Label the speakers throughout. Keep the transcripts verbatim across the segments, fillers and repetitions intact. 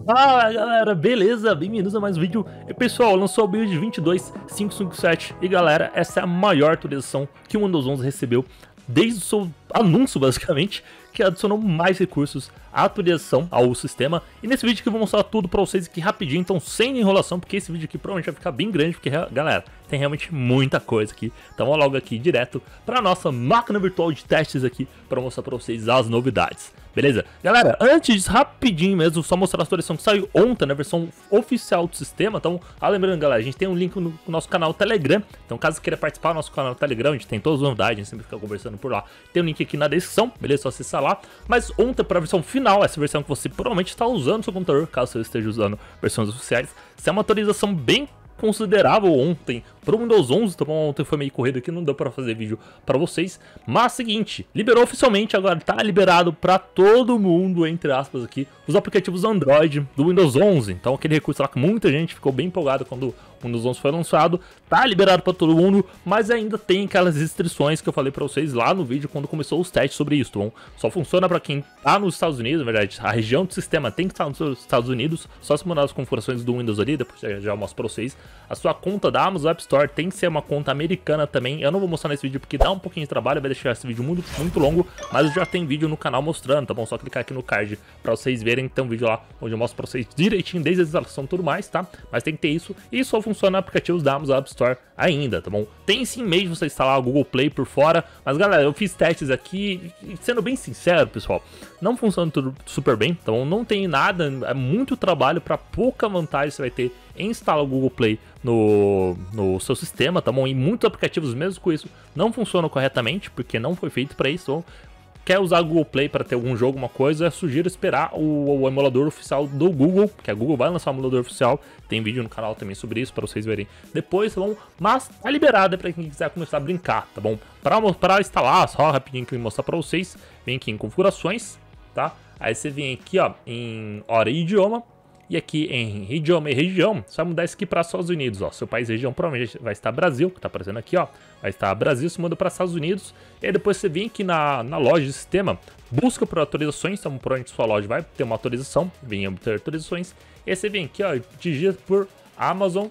Speaker 1: Fala galera, beleza? Bem-vindos a mais um vídeo. E pessoal, lançou o build vinte e dois ponto quinhentos e cinquenta e sete e galera, essa é a maior atualização que o Windows onze recebeu desde o seu anúncio, basicamente, que adicionou mais recursos à atualização ao sistema. E nesse vídeo aqui eu vou mostrar tudo pra vocês aqui rapidinho, então sem enrolação, porque esse vídeo aqui provavelmente vai ficar bem grande, porque, galera, tem realmente muita coisa aqui. Então vamos logo aqui direto pra nossa máquina virtual de testes aqui, pra mostrar pra vocês as novidades. Beleza? Galera, antes disso, rapidinho mesmo, só mostrar a atualização que saiu ontem, na versão oficial do sistema. Então, ah, lembrando, galera, a gente tem um link no nosso canal Telegram. Então, caso queira participar do nosso canal Telegram, a gente tem todas as novidades, a gente sempre fica conversando por lá. Tem um link aqui na descrição, beleza? Só acessar lá. Mas ontem, para a versão final, essa versão que você provavelmente está usando no seu computador, caso você esteja usando versões oficiais, isso é uma atualização bem considerável ontem para o Windows onze, então ontem foi meio corrido aqui, não deu para fazer vídeo para vocês, mas seguinte, liberou oficialmente, agora tá liberado para todo mundo, entre aspas aqui, os aplicativos Android do Windows onze, então aquele recurso lá que muita gente ficou bem empolgado quando o Windows onze foi lançado, tá liberado para todo mundo, mas ainda tem aquelas restrições que eu falei para vocês lá no vídeo quando começou os testes sobre isso, então só funciona para quem tá nos Estados Unidos, na verdade, a região do sistema tem que estar nos Estados Unidos, só se mudar as configurações do Windows ali, depois já, já mostro para vocês. A sua conta da Amazon App Store tem que ser uma conta americana também. Eu não vou mostrar nesse vídeo porque dá um pouquinho de trabalho, vai deixar esse vídeo muito, muito longo, mas já tem vídeo no canal mostrando, tá bom? Só clicar aqui no card pra vocês verem, tem um vídeo lá onde eu mostro pra vocês direitinho desde a instalação e tudo mais, tá? Mas tem que ter isso e só funciona aplicativos da Amazon App Store ainda, tá bom? Tem sim meio de você instalar o Google Play por fora, mas galera, eu fiz testes aqui e sendo bem sincero, pessoal, não funciona tudo super bem, então não tem nada, é muito trabalho pra pouca vantagem você vai ter em instalar o Google Play no, no seu sistema, tá bom? E muitos aplicativos mesmo com isso não funcionam corretamente, porque não foi feito para isso. Então, quer usar o Google Play para ter algum jogo, uma coisa, eu sugiro esperar o, o emulador oficial do Google, que a Google vai lançar o emulador oficial, tem vídeo no canal também sobre isso, para vocês verem depois, tá bom? Mas tá liberado para quem quiser começar a brincar, tá bom? Para instalar, só rapidinho que eu vou mostrar para vocês, vem aqui em configurações, tá? Aí você vem aqui, ó, em hora e idioma, e aqui em idioma e região, você vai mudar isso aqui para Estados Unidos, ó. Seu país e região provavelmente vai estar Brasil, que tá aparecendo aqui, ó. Vai estar Brasil, se muda para Estados Unidos. E aí depois você vem aqui na, na loja de sistema, busca por atualizações, então provavelmente sua loja vai ter uma atualização, vem obter atualizações. E aí você vem aqui, ó, digita por Amazon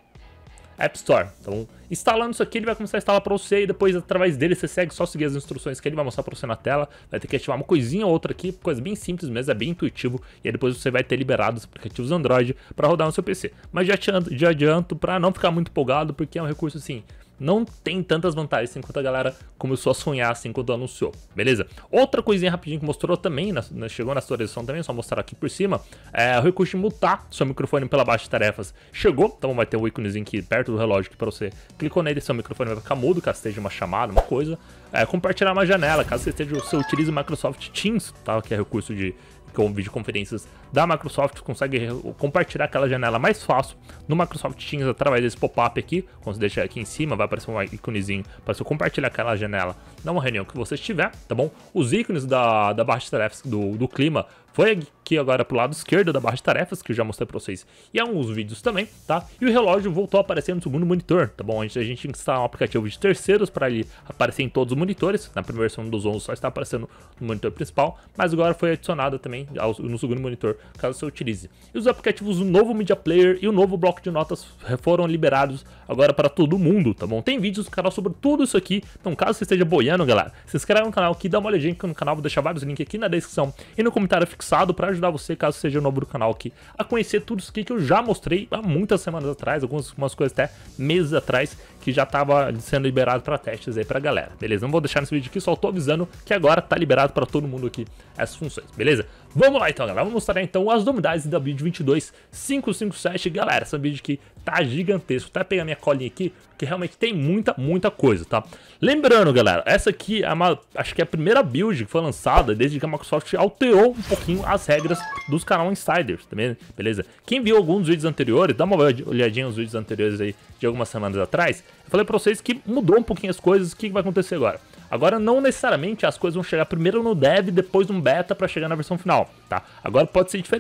Speaker 1: App Store. Então, instalando isso aqui, ele vai começar a instalar para você e depois, através dele, você segue só seguir as instruções que ele vai mostrar para você na tela. Vai ter que ativar uma coisinha ou outra aqui, coisa bem simples mesmo, é bem intuitivo. E aí depois você vai ter liberado os aplicativos Android para rodar no seu P C. Mas já adianto, já adianto para não ficar muito empolgado, porque é um recurso assim, não tem tantas vantagens assim, enquanto a galera começou a sonhar assim quando anunciou, beleza? Outra coisinha rapidinho que mostrou também, na, na, chegou na atualização também, só mostrar aqui por cima, é o recurso de mutar seu microfone pela baixa de tarefas. Chegou, então vai ter um íconezinho aqui perto do relógio que para você clicou nele, seu microfone vai ficar mudo, caso esteja uma chamada, uma coisa. É, compartilhar uma janela, caso você esteja, você utilize o Microsoft Teams, tá? Que é recurso de com videoconferências da Microsoft, consegue compartilhar aquela janela mais fácil no Microsoft Teams através desse pop-up aqui. Quando você deixar aqui em cima, vai aparecer um íconezinho para você compartilhar aquela janela numa reunião que você estiver, tá bom? Os ícones da, da barra de tarefas do, do clima foi aqui agora pro lado esquerdo da barra de tarefas, que eu já mostrei para vocês em alguns vídeos também, tá? E o relógio voltou a aparecer no segundo monitor, tá bom? Antes a gente instalar um aplicativo de terceiros para ele aparecer em todos os monitores. Na primeira versão dos onze só está aparecendo no monitor principal, mas agora foi adicionado também no segundo monitor, caso você utilize. E os aplicativos do novo Media Player e o novo bloco de notas foram liberados agora para todo mundo, tá bom? Tem vídeos no canal sobre tudo isso aqui, então caso você esteja boiando, galera, se inscreve no canal aqui, dá uma olhadinha no canal, vou deixar vários links aqui na descrição e no comentário fixado para ajudar você, caso seja novo do canal aqui, a conhecer tudo isso aqui que eu já mostrei há muitas semanas atrás, algumas umas coisas até meses atrás, que já estava sendo liberado para testes aí pra galera, beleza? Não vou deixar nesse vídeo aqui, só tô avisando que agora tá liberado para todo mundo aqui essas funções, beleza? Vamos lá então, galera, vamos mostrar então as novidades da build vinte e dois ponto quinhentos e cinquenta e sete, galera, essa build aqui tá gigantesco, até pegar minha colinha aqui, que realmente tem muita, muita coisa, tá? Lembrando, galera, essa aqui é uma, acho que é a primeira build que foi lançada desde que a Microsoft alterou um pouquinho as regras dos canal Insiders, também, beleza? Quem viu alguns vídeos anteriores, dá uma olhadinha nos vídeos anteriores aí de algumas semanas atrás, eu falei pra vocês que mudou um pouquinho as coisas, o que vai acontecer agora? Agora não necessariamente as coisas vão chegar primeiro no dev, depois no beta para chegar na versão final, tá? Agora pode ser diferente.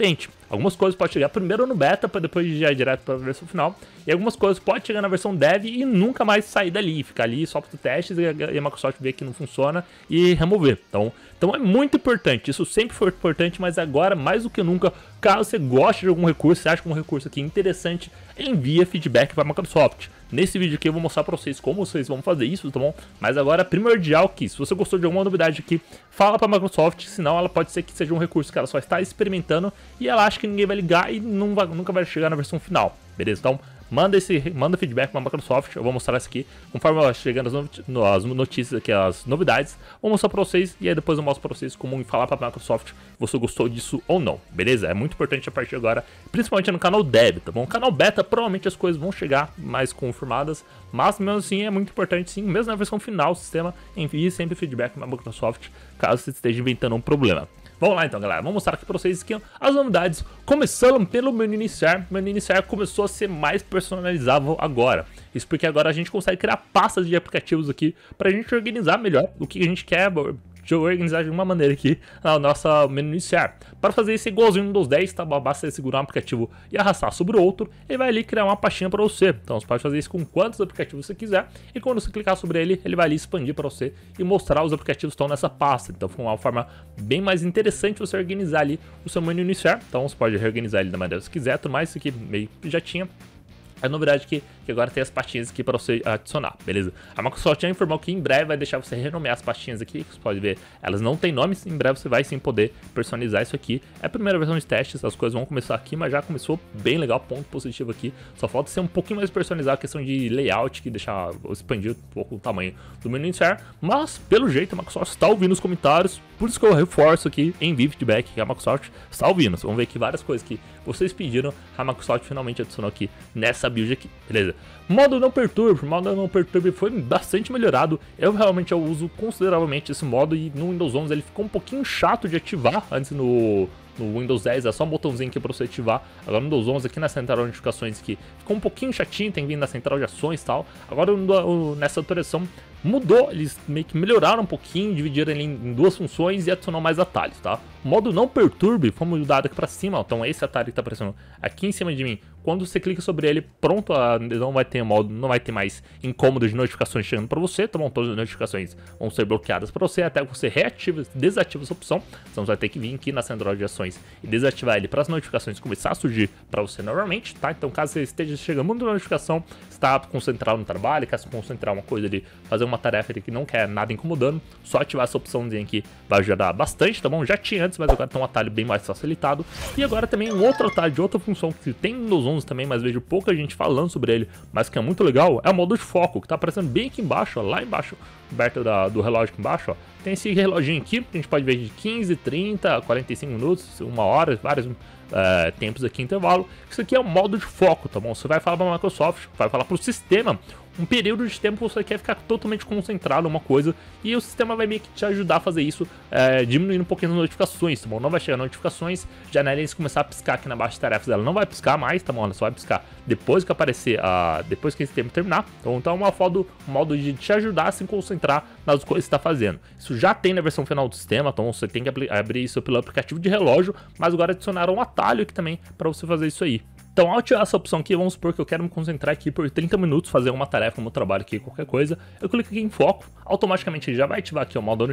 Speaker 1: Algumas coisas podem chegar primeiro no beta, para depois já ir direto para a versão final. E algumas coisas podem chegar na versão dev e nunca mais sair dali, ficar ali só para os testes e a Microsoft ver que não funciona e remover. Então, então é muito importante, isso sempre foi importante, mas agora mais do que nunca, caso você goste de algum recurso, você acha que um recurso aqui interessante, envia feedback para a Microsoft. Nesse vídeo aqui eu vou mostrar para vocês como vocês vão fazer isso, tá bom? Mas agora é primordial que, se você gostou de alguma novidade aqui, fala para a Microsoft, senão ela pode ser que seja um recurso que ela só está experimentando e ela acha que ninguém vai ligar e não vai, nunca vai chegar na versão final, beleza? Então, manda esse manda feedback para a Microsoft, eu vou mostrar isso aqui, conforme eu chegando as notícias aqui, as novidades, vou mostrar para vocês e aí depois eu mostro para vocês como falar para a Microsoft se você gostou disso ou não, beleza? É muito importante a partir de agora, principalmente no canal Dev, tá bom? No canal Beta, provavelmente as coisas vão chegar mais confirmadas, mas mesmo assim é muito importante sim, mesmo na versão final do sistema, envie sempre feedback para a Microsoft, caso você esteja inventando um problema. Vamos lá então, galera, vamos mostrar aqui pra vocês aqui as novidades, começando pelo menu iniciar. O menu iniciar começou a ser mais personalizável agora. Isso porque agora a gente consegue criar pastas de aplicativos aqui pra gente organizar melhor o que a gente quer organizar de uma maneira aqui no nosso menu iniciar. Para fazer isso igualzinho no Windows dez, tá? Basta você segurar um aplicativo e arrastar sobre o outro, ele vai ali criar uma pastinha para você. Então você pode fazer isso com quantos aplicativos você quiser e quando você clicar sobre ele, ele vai ali expandir para você e mostrar os aplicativos que estão nessa pasta. Então foi uma forma bem mais interessante você organizar ali o seu menu iniciar. Então você pode reorganizar ele da maneira que você quiser, tudo mais, isso aqui meio que já tinha. A novidade é que, que agora tem as pastinhas aqui para você adicionar, beleza? A Microsoft já informou que em breve vai deixar você renomear as pastinhas aqui, que você pode ver, elas não têm nomes, em breve você vai sim poder personalizar isso aqui. É a primeira versão de testes, as coisas vão começar aqui, mas já começou bem legal, ponto positivo aqui. Só falta ser um pouquinho mais personalizado a questão de layout, que deixar, expandir um pouco o tamanho do menu iniciar, mas pelo jeito a Microsoft está ouvindo os comentários, por isso que eu reforço aqui, envie feedback que a Microsoft está ouvindo. Vamos ver que várias coisas que vocês pediram, a Microsoft finalmente adicionou aqui nessa build aqui, beleza? Modo não perturbe, modo não perturbe foi bastante melhorado. Eu realmente eu uso consideravelmente esse modo e no Windows onze ele ficou um pouquinho chato de ativar. Antes no, no Windows dez é só um botãozinho aqui para você ativar. Agora no Windows onze aqui na central de notificações aqui ficou um pouquinho chatinho, tem vindo na central de ações e tal. Agora nessa atualização mudou, eles meio que melhoraram um pouquinho, dividiram ele em duas funções e adicionaram mais atalhos, tá? O modo não perturbe foi mudado aqui pra cima, ó. Então esse atalho que tá aparecendo aqui em cima de mim, quando você clica sobre ele, pronto, não vai ter modo, não vai ter mais incômodo de notificações chegando pra você, tá bom? Todas as notificações vão ser bloqueadas pra você até que você reativa, desativa essa opção. Então você vai ter que vir aqui na central de ações e desativar ele para as notificações começar a surgir pra você normalmente, tá? Então caso você esteja chegando muita notificação, está concentrado no trabalho, quer se concentrar uma coisa ali, fazer uma tarefa ali que não quer nada incomodando, só ativar essa opçãozinha aqui vai ajudar bastante, tá bom? Já tinha antes, mas agora tem um atalho bem mais facilitado. E agora também um outro atalho de outra função que tem no Windows onze também, mas vejo pouca gente falando sobre ele, mas que é muito legal, é o modo de foco, que tá aparecendo bem aqui embaixo, ó, lá embaixo, perto da, do relógio aqui embaixo, ó. Tem esse reloginho aqui, que a gente pode ver de quinze, trinta, quarenta e cinco minutos, uma hora, vários Uh, tempos aqui em intervalo. Isso aqui é o modo de foco, tá bom? Você vai falar para a Microsoft, vai falar para o sistema um período de tempo que você quer ficar totalmente concentrado em uma coisa e o sistema vai meio que te ajudar a fazer isso, uh, diminuindo um pouquinho as notificações, tá bom? Não vai chegar notificações, janelinhas começar a piscar aqui na barra de tarefas, ela não vai piscar mais, tá bom? Ela só vai piscar depois que aparecer, uh, depois que esse tempo terminar. Então, então é uma foto, um modo de te ajudar a se concentrar nas coisas que você está fazendo. Isso já tem na versão final do sistema, então você tem que abrir isso pelo aplicativo de relógio, mas agora adicionaram um atalho aqui também para você fazer isso aí. Então, ao tirar essa opção aqui, vamos supor que eu quero me concentrar aqui por trinta minutos, fazer uma tarefa no trabalho aqui, qualquer coisa. Eu clico aqui em foco, automaticamente ele já vai ativar aqui o modo,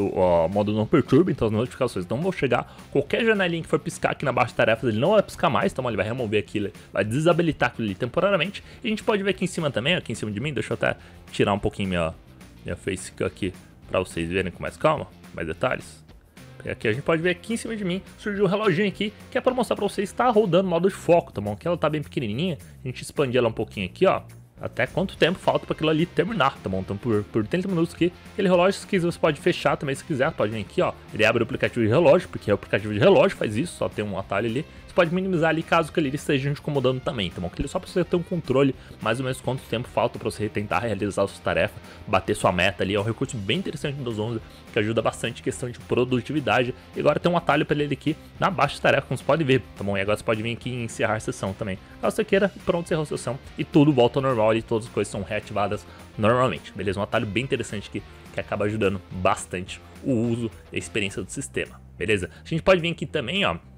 Speaker 1: o modo não perturbe, então as notificações não vão chegar. Qualquer janelinha que for piscar aqui na barra de tarefas, ele não vai piscar mais, então ele vai remover aquilo, vai desabilitar aquilo ali temporariamente. E a gente pode ver aqui em cima também, aqui em cima de mim, deixa eu até tirar um pouquinho minha, minha face aqui, para vocês verem com mais calma, mais detalhes. Aqui a gente pode ver aqui em cima de mim, surgiu um reloginho aqui, que é para mostrar para vocês que está rodando o modo de foco, tá bom? Aqui ela tá bem pequenininha, a gente expandir ela um pouquinho aqui, ó, até quanto tempo falta para aquilo ali terminar, tá bom? Então por, por trinta minutos aqui, aquele relógio, se quiser, você pode fechar também se quiser, pode vir aqui, ó, ele abre o aplicativo de relógio, porque o aplicativo de relógio faz isso, só tem um atalho ali. Pode minimizar ali caso que ele esteja te incomodando também, tá bom? Que ele só para você ter um controle mais ou menos quanto tempo falta para você tentar realizar a sua tarefa, bater sua meta ali. É um recurso bem interessante do Windows onze que ajuda bastante em questão de produtividade. E agora tem um atalho para ele aqui na baixa de tarefa, como você pode ver, tá bom? E agora você pode vir aqui e encerrar a sessão também. Caso você queira, pronto, encerrou a sessão e tudo volta ao normal e todas as coisas são reativadas normalmente, beleza? Um atalho bem interessante que, que acaba ajudando bastante o uso e a experiência do sistema. Beleza? A gente pode vir aqui também, ó,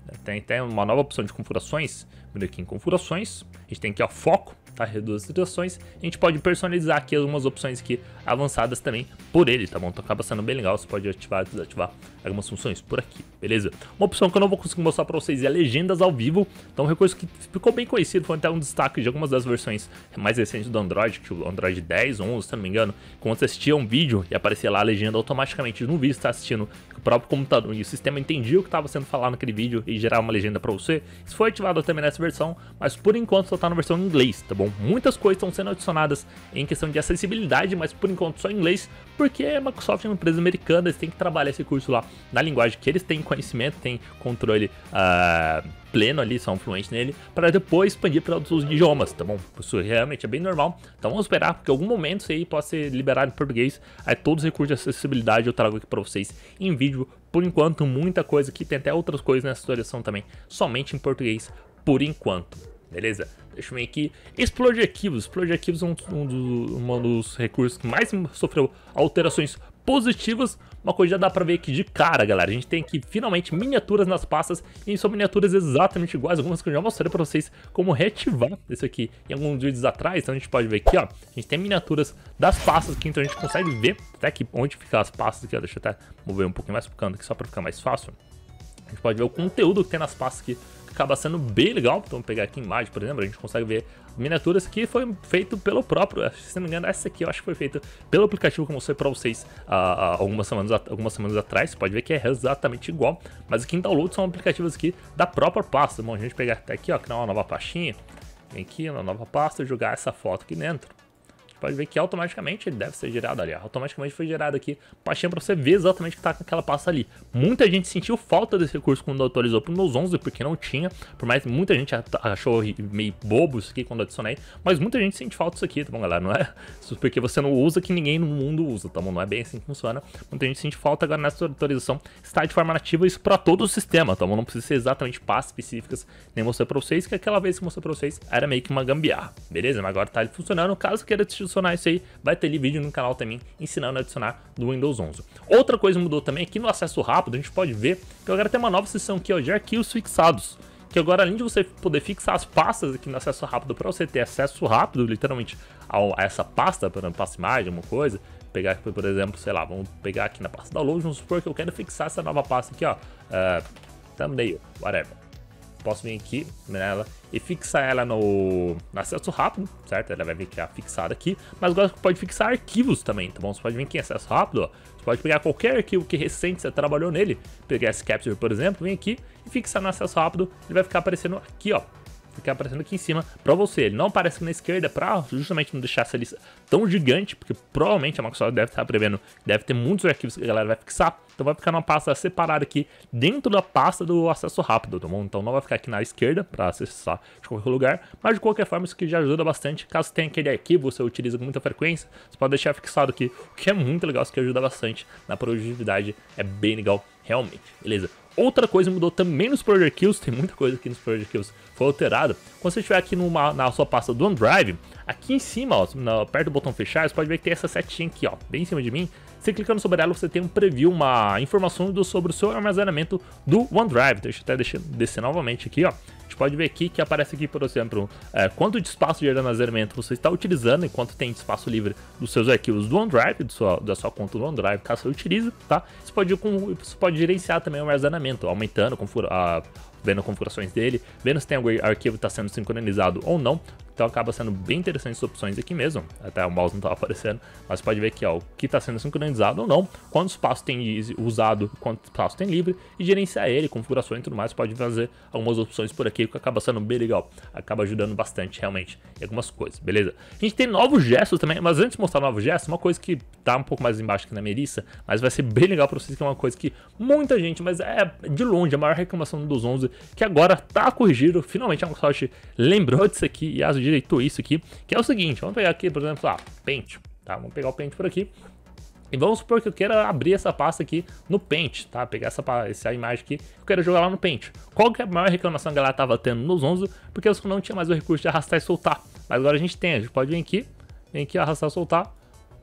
Speaker 1: Tem até uma nova opção de configurações. Vindo aqui em configurações, a gente tem aqui ó, foco, tá? Reduz as situações. A gente pode personalizar aqui algumas opções aqui avançadas também por ele, tá bom? Então acaba sendo bem legal, você pode ativar e desativar algumas funções por aqui, beleza? Uma opção que eu não vou conseguir mostrar pra vocês é legendas ao vivo. Então um recurso que ficou bem conhecido, foi até um destaque de algumas das versões mais recentes do Android, que o Android dez, onze, se não me engano, quando você assistia um vídeo e aparecia lá a legenda automaticamente no vídeo que você tá assistindo, que o próprio computador e o sistema entendia o que estava sendo falado naquele vídeo e gerava uma legenda pra você. Isso foi ativado também nessa versão, mas por enquanto só tá na versão em inglês, tá bom? Muitas coisas estão sendo adicionadas em questão de acessibilidade, mas por enquanto só em inglês, porque a Microsoft é uma empresa americana, eles têm que trabalhar esse curso lá na linguagem que eles têm conhecimento, têm controle uh, pleno ali, são fluentes nele, para depois expandir para outros idiomas, tá bom? Isso realmente é bem normal, então vamos esperar, porque em algum momento isso aí pode ser liberado em português, aí todos os recursos de acessibilidade eu trago aqui para vocês em vídeo. Por enquanto, muita coisa aqui, tem até outras coisas nessa atualização também, somente em português, por enquanto. Beleza? Deixa eu ver aqui. Explode arquivos. Explode arquivos é um, um, dos, um dos recursos que mais sofreu alterações positivas. Uma coisa já dá pra ver aqui de cara, galera. A gente tem aqui finalmente miniaturas nas pastas. E são miniaturas exatamente iguais. Algumas que eu já mostrei pra vocês como reativar isso aqui em alguns vídeos atrás. Então a gente pode ver aqui, ó. A gente tem miniaturas das pastas aqui. Então a gente consegue ver até aqui onde ficam as pastas aqui, ó. Deixa eu até mover um pouquinho mais pro canto aqui só pra ficar mais fácil. A gente pode ver o conteúdo que tem nas pastas aqui. Acaba sendo bem legal. Então, vamos pegar aqui imagem, por exemplo, a gente consegue ver miniaturas que foi feito pelo próprio, se não me engano, essa aqui eu acho que foi feita pelo aplicativo que eu mostrei para vocês uh, uh, algumas, semanas, algumas semanas atrás. Você pode ver que é exatamente igual, mas aqui em download são aplicativos aqui da própria pasta. Bom, a gente pegar até aqui, ó, criar uma nova pastinha, vem aqui na nova pasta e jogar essa foto aqui dentro. Pode ver que automaticamente ele deve ser gerado ali, ó. Automaticamente foi gerado aqui pastinha para você ver exatamente o que tá com aquela pasta ali. Muita gente sentiu falta desse recurso quando atualizou para o Windows onze, porque não tinha, por mais que muita gente achou meio bobo isso aqui quando adicionei, mas muita gente sente falta disso aqui, tá bom, galera? Não é porque você não usa que ninguém no mundo usa, tá bom? Não é bem assim que funciona. Muita gente sente falta, agora nessa atualização está de forma nativa isso para todo o sistema, tá bom? Não precisa ser exatamente pastas específicas, nem mostrei para vocês, que aquela vez que mostrei para vocês era meio que uma gambiarra, beleza? Mas agora tá ele funcionando, caso queira adicionar isso aí, vai ter ali vídeo no canal também ensinando a adicionar do Windows onze. Outra coisa que mudou também aqui no acesso rápido, a gente pode ver que agora tem uma nova seção aqui, ó, de arquivos fixados, que agora além de você poder fixar as pastas aqui no acesso rápido, para você ter acesso rápido literalmente a essa pasta, por exemplo, pasta imagem, alguma coisa, pegar aqui, por exemplo, sei lá, vamos pegar aqui na pasta download, vamos supor que eu quero fixar essa nova pasta aqui, ó, uh, thumbnail, whatever. Posso vir aqui nela e fixar ela no, no acesso rápido, certo? Ela vai vir que é fixada aqui, mas agora você pode fixar arquivos também, tá bom? Você pode vir aqui em acesso rápido, ó. Você pode pegar qualquer arquivo que recente você trabalhou nele, pegar esse capture, por exemplo, vem aqui e fixar no acesso rápido, ele vai ficar aparecendo aqui, ó. Ficar aparecendo aqui em cima pra você. Ele não aparece aqui na esquerda pra justamente não deixar essa lista tão gigante, porque provavelmente a Microsoft deve estar prevendo, deve ter muitos arquivos que a galera vai fixar, então vai ficar numa pasta separada aqui dentro da pasta do acesso rápido, tá bom? Então não vai ficar aqui na esquerda pra acessar de qualquer lugar, mas de qualquer forma isso aqui já ajuda bastante. Caso tenha aquele arquivo, você utiliza com muita frequência, você pode deixar fixado aqui, o que é muito legal, isso que ajuda bastante na produtividade, é bem legal realmente, beleza? Outra coisa mudou também nos Project Archives, tem muita coisa aqui nos Project Archives foi alterada. Quando você estiver aqui numa, na sua pasta do OneDrive, aqui em cima, ó, na, perto do botão fechar, você pode ver que tem essa setinha aqui, ó, bem em cima de mim. Você clicando sobre ela, você tem um preview, uma informação do, sobre o seu armazenamento do OneDrive. Deixa eu até deixar, descer novamente aqui, ó. A gente pode ver aqui que aparece aqui, por exemplo, é, quanto de espaço de armazenamento você está utilizando e quanto tem de espaço livre dos seus arquivos do OneDrive, do sua, da sua conta do OneDrive, caso você utilize, tá? Você pode, você pode gerenciar também o armazenamento, aumentando, configura, a, vendo configurações dele, vendo se tem algum arquivo que está sendo sincronizado ou não. Então acaba sendo bem interessante essas opções aqui mesmo. Até o mouse não estava aparecendo, mas pode ver aqui, ó, o que está sendo sincronizado ou não, quanto espaço tem usado, quanto espaço tem livre, e gerenciar ele, configurações e tudo mais. Pode fazer algumas opções por aqui, que acaba sendo bem legal, acaba ajudando bastante realmente em algumas coisas, beleza? A gente tem novos gestos também, mas antes de mostrar novos gestos, uma coisa que tá um pouco mais embaixo aqui na minha lista, mas vai ser bem legal para vocês, que é uma coisa que muita gente, mas é de longe a maior reclamação do Windows onze, que agora tá corrigido, finalmente a Microsoft lembrou disso aqui e as direitou isso aqui, que é o seguinte, vamos pegar aqui, por exemplo, ah, Paint, tá? Vamos pegar o Paint por aqui. E vamos supor que eu queira abrir essa pasta aqui no Paint, tá? Pegar essa, essa imagem aqui, eu quero jogar lá no Paint. Qual que é a maior reclamação que ela tava tendo nos onze? Porque eu não tinha mais o recurso de arrastar e soltar. Mas agora a gente tem, a gente pode vir aqui, vem aqui, arrastar e soltar.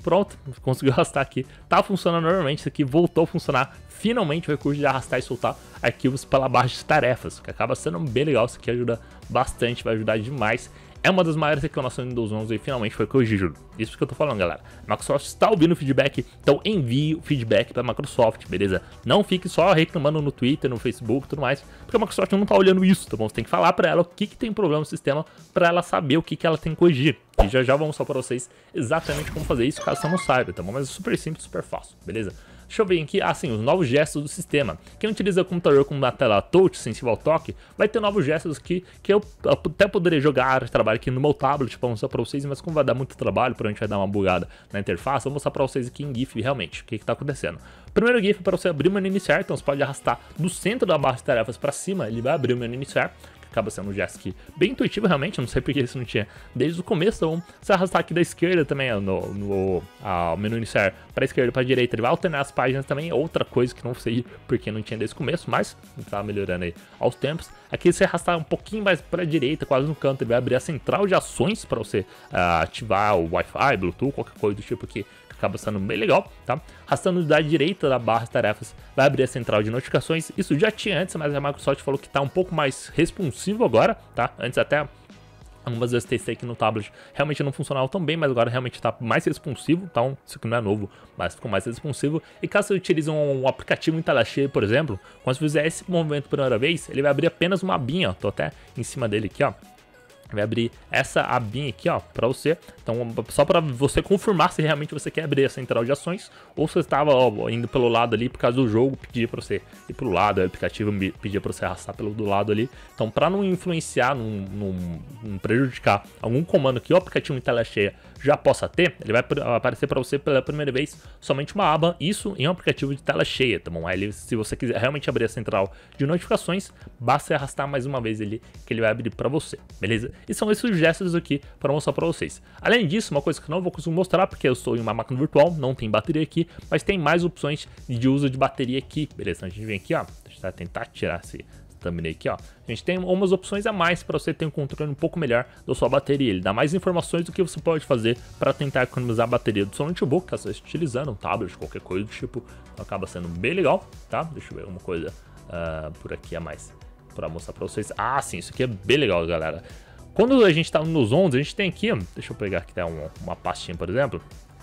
Speaker 1: pronto, conseguiu arrastar aqui. Tá funcionando normalmente, isso aqui voltou a funcionar. Finalmente o recurso de arrastar e soltar arquivos pela barra de tarefas, que acaba sendo bem legal, isso aqui ajuda bastante, vai ajudar demais. É uma das maiores reclamações do Windows onze e finalmente foi corrigido. Isso que eu tô falando, galera. A Microsoft está ouvindo o feedback, então envie o feedback para a Microsoft, beleza? Não fique só reclamando no Twitter, no Facebook e tudo mais, porque a Microsoft não tá olhando isso, tá bom? Você tem que falar para ela o que, que tem problema no sistema, para ela saber o que, que ela tem que corrigir. E já já vou mostrar para vocês exatamente como fazer isso, caso você não saiba, tá bom? Mas é super simples, super fácil, beleza? Deixa eu ver aqui, assim, os novos gestos do sistema. Quem utiliza o computador com uma tela touch, sensível ao toque, vai ter novos gestos que, que eu até poderia jogar, trabalho aqui no meu tablet para mostrar para vocês, mas como vai dar muito trabalho, provavelmente vai dar uma bugada na interface, eu vou mostrar para vocês aqui em GIF realmente o que está acontecendo. O primeiro GIF é para você abrir o menu iniciar, então você pode arrastar do centro da barra de tarefas para cima, ele vai abrir o menu iniciar. Acaba sendo um gesto aqui bem intuitivo realmente, eu não sei porque isso não tinha desde o começo. Então, se arrastar aqui da esquerda também, no, no ao menu iniciar para a esquerda e para a direita, ele vai alternar as páginas também, outra coisa que não sei porque não tinha desde o começo, mas está melhorando aí aos tempos. Aqui se arrastar um pouquinho mais para a direita, quase no canto, ele vai abrir a central de ações para você uh, ativar o Wi-Fi, Bluetooth, qualquer coisa do tipo aqui. Acaba sendo bem legal, tá? Arrastando da direita da barra de tarefas, vai abrir a central de notificações. Isso já tinha antes, mas a Microsoft falou que tá um pouco mais responsivo agora, tá? Antes até algumas vezes testei aqui no tablet, realmente não funcionava tão bem, mas agora realmente está mais responsivo, então isso aqui não é novo, mas ficou mais responsivo. E caso você utilize um, um aplicativo em tela cheia, por exemplo, quando você fizer esse movimento pela primeira vez, ele vai abrir apenas uma abinha, ó, tô até em cima dele aqui, ó. Vai abrir essa abinha aqui, ó, para você. Então, só para você confirmar se realmente você quer abrir a central de ações ou se você estava indo pelo lado ali por causa do jogo, pedia para você ir pelo lado, o aplicativo pedia para você arrastar pelo do lado ali. Então, para não influenciar, não, não, não prejudicar algum comando que o aplicativo em tela cheia já possa ter, ele vai aparecer para você pela primeira vez somente uma aba, isso em um aplicativo de tela cheia, tá bom? Aí, se você quiser realmente abrir a central de notificações, basta arrastar mais uma vez ali que ele vai abrir para você, beleza? E são esses gestos aqui para mostrar para vocês. Além disso, uma coisa que eu não vou conseguir mostrar porque eu estou em uma máquina virtual, não tem bateria aqui, mas tem mais opções de uso de bateria aqui, beleza? Então a gente vem aqui, ó, deixa eu tentar tirar esse thumbnail aqui, ó. A gente tem umas opções a mais para você ter um controle um pouco melhor da sua bateria. Ele dá mais informações do que você pode fazer para tentar economizar a bateria do seu notebook, caso você esteja utilizando um tablet, qualquer coisa do tipo. Então acaba sendo bem legal, tá? Deixa eu ver uma coisa uh, por aqui a mais para mostrar para vocês. Ah, sim, isso aqui é bem legal, galera. Quando a gente está no onze, a gente tem aqui, deixa eu pegar aqui tá, uma, uma pastinha, por exemplo.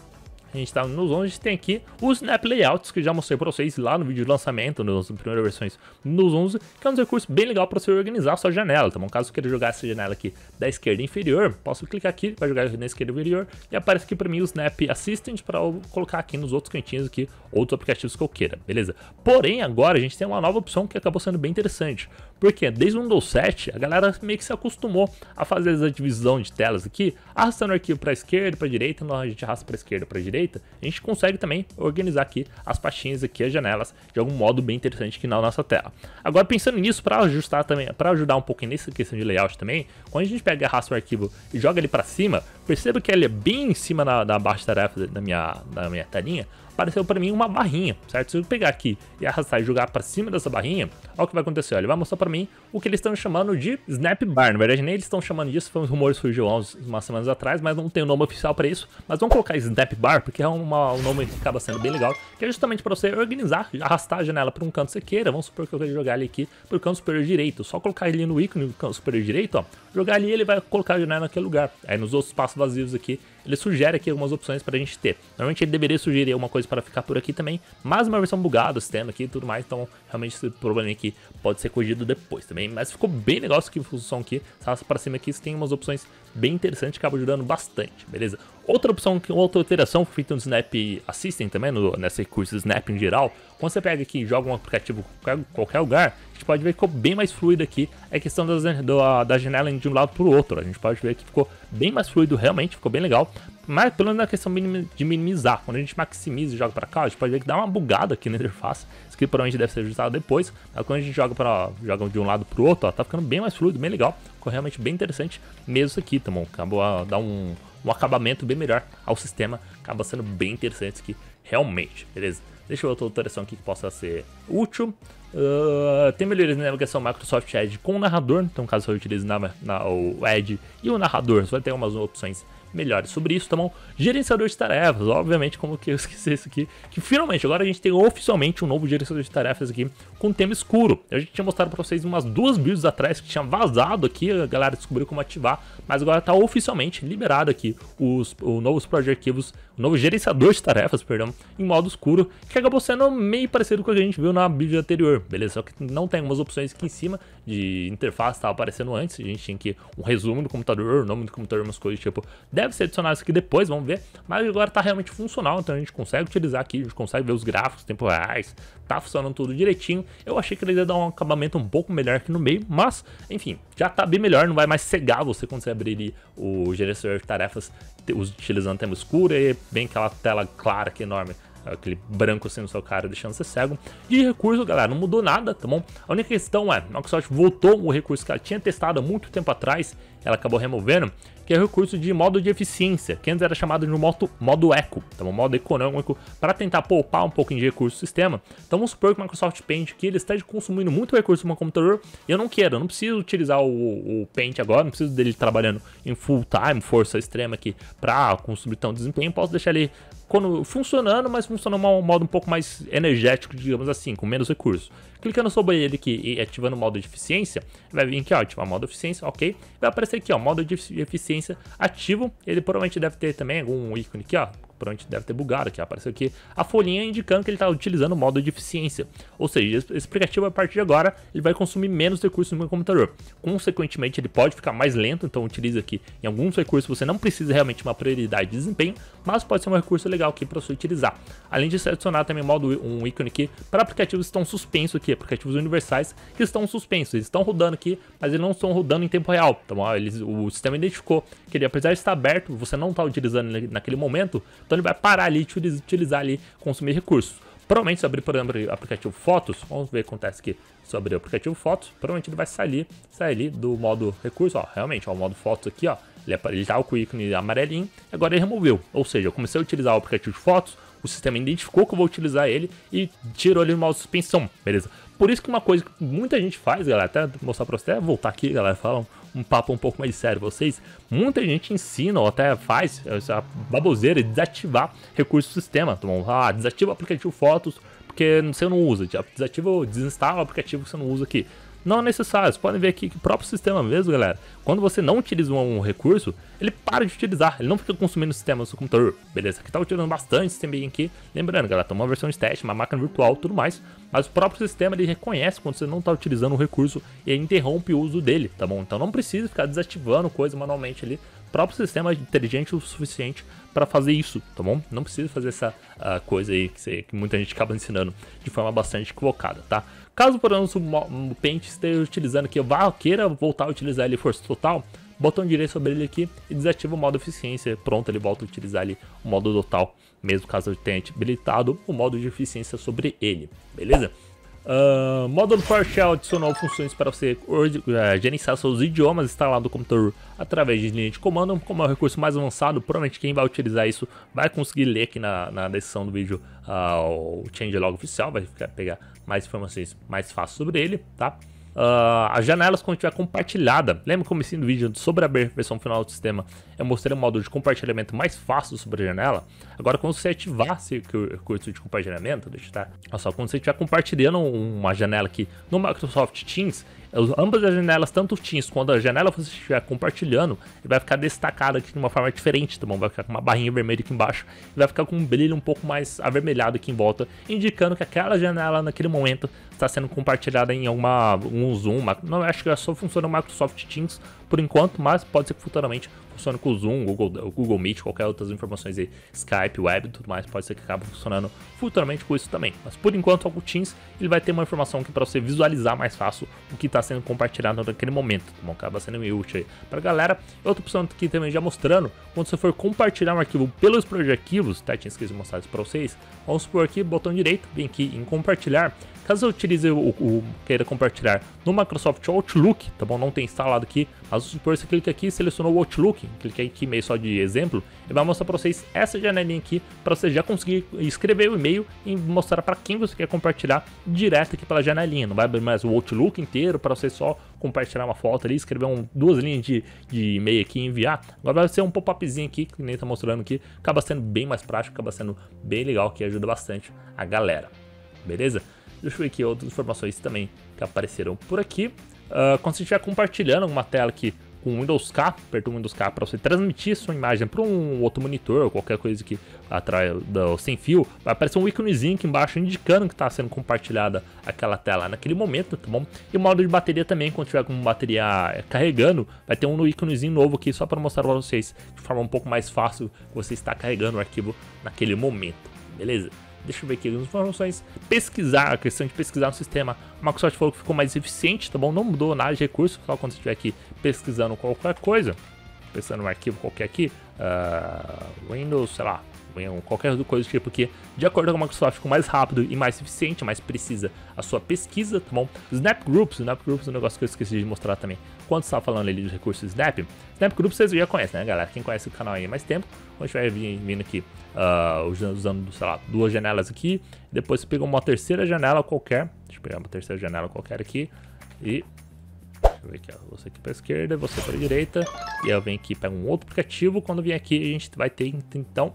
Speaker 1: A gente está no onze, a gente tem aqui os Snap Layouts, que eu já mostrei para vocês lá no vídeo de lançamento, nas primeiras versões nos onze, que é um recurso bem legal para você organizar a sua janela, tá bom? Caso eu queira jogar essa janela aqui da esquerda inferior, posso clicar aqui, vai jogar na esquerda inferior, e aparece aqui para mim o Snap Assistant para eu colocar aqui nos outros cantinhos aqui, outros aplicativos que eu queira, beleza? Porém, agora a gente tem uma nova opção que acabou sendo bem interessante, porque desde o Windows sete, a galera meio que se acostumou a fazer essa divisão de telas aqui, arrastando o arquivo para a esquerda, para a direita, não, a gente arrasta para a esquerda, para a direita, a gente consegue também organizar aqui as pastinhas aqui, as janelas, de algum modo bem interessante aqui na nossa tela. Agora, pensando nisso, para ajustar também, para ajudar um pouquinho nessa questão de layout também, quando a gente pega e arrasta o arquivo e joga ele para cima, perceba que ele é bem em cima da, da barra de tarefas da minha, da minha telinha, apareceu para mim uma barrinha, certo? Se eu pegar aqui e arrastar e jogar para cima dessa barrinha, olha o que vai acontecer, ele vai mostrar para mim o que eles estão chamando de Snap Bar. Na verdade, nem eles estão chamando disso, foi um rumor que surgiu há umas semanas atrás, mas não tem o um nome oficial para isso. Mas vamos colocar Snap Bar, porque é uma, um nome que acaba sendo bem legal, que é justamente para você organizar, arrastar a janela para um canto que você queira. Vamos supor que eu quero jogar ele aqui para o canto superior direito, só colocar ele no ícone do canto superior direito, ó, jogar ali, ele vai colocar a janela naquele lugar. Aí nos outros espaços vazios aqui, ele sugere aqui algumas opções para a gente ter. Normalmente ele deveria sugerir alguma coisa para ficar por aqui também, mas uma versão bugada, o sistema aqui e tudo mais, então realmente esse problema aqui pode ser corrigido depois também, mas ficou bem legal essa função aqui, se para cima aqui você tem umas opções bem interessantes que acabam ajudando bastante, beleza? Outra opção, outra alteração feita no Snap Assistant também, no, nesse recurso Snap em geral, quando você pega aqui e joga um aplicativo em qualquer, qualquer lugar, a gente pode ver que ficou bem mais fluido aqui a questão das, do, da janela de um lado para o outro, a gente pode ver que ficou bem mais fluido realmente, ficou bem legal, mas pelo menos na questão de minimizar, quando a gente maximiza e joga para cá, a gente pode ver que dá uma bugada aqui na interface, isso aqui provavelmente deve ser ajustado depois, mas quando a gente joga, pra, joga de um lado para o outro, ó, tá ficando bem mais fluido, bem legal, ficou realmente bem interessante mesmo isso aqui, tá bom? Acabou a dar um... um acabamento bem melhor ao sistema, acaba sendo bem interessante aqui, realmente, beleza? Deixa eu ver outra alteração aqui que possa ser útil. Uh, tem melhorias na navegação Microsoft Edge com o narrador, então caso você utilize na, na, o Edge e o narrador, você vai ter umas opções melhores sobre isso, tá bom? Gerenciador de tarefas, obviamente, como que eu esqueci isso aqui, que finalmente agora a gente tem oficialmente um novo gerenciador de tarefas aqui com tema escuro. Eu já tinha mostrado pra vocês umas duas builds atrás que tinha vazado aqui, a galera descobriu como ativar, mas agora tá oficialmente liberado aqui os, os novos project arquivos, o novo gerenciador de tarefas, perdão, em modo escuro, que acabou sendo meio parecido com o que a gente viu na build anterior, beleza? Só que não tem algumas opções aqui em cima de interface, estava aparecendo antes, a gente tinha aqui um resumo do computador, o nome do computador, umas coisas tipo, deve ser adicionado isso aqui depois, vamos ver, mas agora tá realmente funcional, então a gente consegue utilizar aqui, a gente consegue ver os gráficos tempo reais, tá funcionando tudo direitinho. Eu achei que ele ia dar um acabamento um pouco melhor aqui no meio, mas, enfim, já tá bem melhor, não vai mais cegar você quando você abrir o gerenciador de tarefas utilizando tema escuro e bem aquela tela clara aqui enorme, aquele branco assim no seu cara, deixando você cego. De recurso, galera, não mudou nada, tá bom? A única questão é, a Microsoft voltou o recurso que ela tinha testado há muito tempo atrás, ela acabou removendo, que é o recurso de modo de eficiência, que antes era chamado de modo, modo eco, tá bom? Modo econômico, para tentar poupar um pouquinho de recurso do sistema. Então vamos supor que o Microsoft Paint aqui, ele está consumindo muito recurso no meu computador, e eu não quero, eu não preciso utilizar o, o Paint agora, não preciso dele trabalhando em full time, força extrema aqui, para consumir tão desempenho, posso deixar ele quando, funcionando, mas funcionando de um modo um pouco mais energético, digamos assim, com menos recursos. Clicando sobre ele aqui e ativando o modo de eficiência, vai vir aqui, ó, ativar o modo de eficiência, ok. Vai aparecer aqui, ó, modo de eficiência ativo. Ele provavelmente deve ter também algum ícone aqui, ó, provavelmente deve ter bugado aqui, ó, apareceu aqui a folhinha indicando que ele está utilizando o modo de eficiência. Ou seja, esse aplicativo a partir de agora, ele vai consumir menos recursos no meu computador. Consequentemente, ele pode ficar mais lento, então utiliza aqui em alguns recursos, você não precisa realmente uma prioridade de desempenho, mas pode ser um recurso legal aqui para você utilizar. Além disso, adicionar também modo, um ícone aqui para aplicativos que estão suspensos aqui, aplicativos universais que estão suspensos, eles estão rodando aqui, mas eles não estão rodando em tempo real, tá bom? Eles, o sistema identificou que ele, apesar de estar aberto, você não está utilizando ele naquele momento, então ele vai parar ali de utilizar ali, consumir recursos. Provavelmente se abrir, por exemplo, o aplicativo Fotos, vamos ver o que acontece aqui. Se eu abrir o aplicativo Fotos, provavelmente ele vai sair, sair ali do modo recurso, ó, realmente, ó, o modo Fotos aqui, ó, ele, ele tá com o ícone amarelinho, agora ele removeu, ou seja, eu comecei a utilizar o aplicativo de Fotos, o sistema identificou que eu vou utilizar ele e tirou ele no modo suspensão, beleza? Por isso que uma coisa que muita gente faz, galera, até mostrar pra você, até voltar aqui, galera, falar um, um papo um pouco mais sério pra vocês, muita gente ensina ou até faz essa baboseira de desativar recursos do sistema, tá bom? Ah, desativa o aplicativo Fotos porque você não usa, desativa ou desinstala o aplicativo que você não usa aqui. Não é necessário, vocês podem ver aqui que o próprio sistema mesmo, galera, quando você não utiliza um recurso, ele para de utilizar, ele não fica consumindo o sistema do seu computador, beleza? Aqui tá utilizando bastante sistema aqui, lembrando, galera, tá uma versão de teste, uma máquina virtual e tudo mais, mas o próprio sistema, ele reconhece quando você não tá utilizando o recurso e interrompe o uso dele, tá bom? Então não precisa ficar desativando coisa manualmente ali, o próprio sistema é inteligente o suficiente para fazer isso, tá bom? Não precisa fazer essa uh, coisa aí que, você, que muita gente acaba ensinando de forma bastante equivocada, tá? Caso, por exemplo, o Paint esteja utilizando aqui, vá, queira voltar a utilizar ele força total, botão direito sobre ele aqui e desativa o modo eficiência, pronto, ele volta a utilizar ali o modo total, mesmo caso eu tenha habilitado o modo de eficiência sobre ele, beleza? Uh, módulo PowerShell adicionou funções para você uh, gerenciar seus idiomas instalados no computador através de linha de comando. Como é o recurso mais avançado, provavelmente quem vai utilizar isso vai conseguir ler aqui na, na descrição do vídeo uh, o changelog oficial, vai ficar, pegar mais informações mais fáceis sobre ele, tá? Uh, as janelas quando estiver compartilhada, lembra como esse vídeo sobre a versão final do sistema eu mostrei o modo de compartilhamento mais fácil sobre a janela. Agora quando você ativar esse recurso de compartilhamento, deixa eu estar, olha só, quando você estiver compartilhando uma janela aqui no Microsoft Teams, ambas as janelas, tanto o Teams quanto a janela que você estiver compartilhando, ele vai ficar destacado aqui de uma forma diferente, tá bom? Vai ficar com uma barrinha vermelha aqui embaixo e vai ficar com um brilho um pouco mais avermelhado aqui em volta, indicando que aquela janela naquele momento está sendo compartilhada em alguma um Zoom, uma, não acho que só funciona no Microsoft Teams por enquanto, mas pode ser que futuramente funcione com o Zoom, Google, o Google Meet, qualquer outras informações aí, Skype, Web e tudo mais, pode ser que acabe funcionando futuramente com isso também. Mas por enquanto, com o Teams, ele vai ter uma informação aqui para você visualizar mais fácil o que está sendo compartilhado naquele momento, tá bom? Acaba sendo meio útil aí para a galera. Outra opção aqui também já mostrando, quando você for compartilhar um arquivo pelos projetos arquivos, tá? Tinha esquecido de mostrar isso para vocês. Vamos supor aqui, botão direito, vem aqui em compartilhar. Caso eu utilize o, o queira compartilhar no Microsoft Outlook, tá bom? Não tem instalado aqui, mas Mas supor você clica aqui e selecionou o Outlook, clica aqui meio só de exemplo, e vai mostrar para vocês essa janelinha aqui, para você já conseguir escrever o e-mail e mostrar para quem você quer compartilhar direto aqui pela janelinha. Não vai abrir mais o Outlook inteiro para você só compartilhar uma foto ali, escrever um, duas linhas de, de e-mail aqui e enviar. Agora vai ser um pop-upzinho aqui, que nem tá mostrando aqui, acaba sendo bem mais prático, acaba sendo bem legal, que ajuda bastante a galera, beleza? Deixa eu ver aqui outras informações também que apareceram por aqui. Uh, quando você estiver compartilhando uma tela aqui com Windows K, aperta o Windows K para você transmitir sua imagem para um outro monitor ou qualquer coisa que atrai do sem fio, vai aparecer um íconezinho aqui embaixo indicando que está sendo compartilhada aquela tela naquele momento, tá bom? E o modo de bateria também, quando tiver com bateria carregando, vai ter um íconezinho novo aqui só para mostrar para vocês de forma um pouco mais fácil que você está carregando o arquivo naquele momento, beleza? Deixa eu ver aqui as informações. Pesquisar, a questão de pesquisar no sistema. A Microsoft falou que ficou mais eficiente, tá bom? Não mudou nada de recurso, só quando você estiver aqui pesquisando qualquer coisa. Pesquisando um arquivo qualquer aqui. Uh, Windows, sei lá. Qualquer coisa do tipo, porque de acordo com a Microsoft ficou mais rápido e mais eficiente, mais precisa a sua pesquisa, tá bom? Snap Groups, Snap Groups é um negócio que eu esqueci de mostrar também. Quando você estava falando ali dos recursos Snap, Snap Groups vocês já conhecem, né, galera? Quem conhece o canal aí há mais tempo, quando estiver vindo aqui, uh, usando, sei lá, duas janelas aqui, depois você pega uma terceira janela qualquer, deixa eu pegar uma terceira janela qualquer aqui, e... deixa eu ver aqui, ó, você aqui para a esquerda, você para a direita, e eu venho aqui, pego um outro aplicativo, quando vier aqui a gente vai ter, então...